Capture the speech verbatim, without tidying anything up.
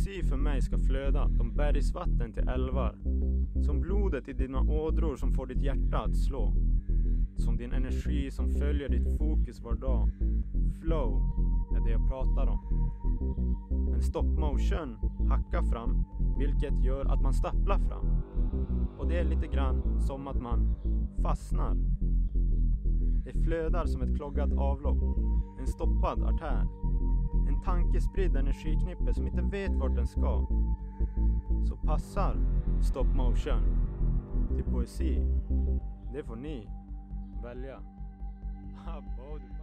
Poesi för mig ska flöda, de bergsvatten till älvar. Som blodet i dina ådror som får ditt hjärta att slå. Som din energi som följer ditt fokus var dag. Flow är det jag pratar om. Men stop motion hackar fram, vilket gör att man stapplar fram. Och det är lite grann som att man fastnar. Det flödar som ett kloggat avlopp, en stoppad artär. En tankespridd energiknippe som inte vet vart den ska. Så passar stop motion till poesi. Det får ni välja.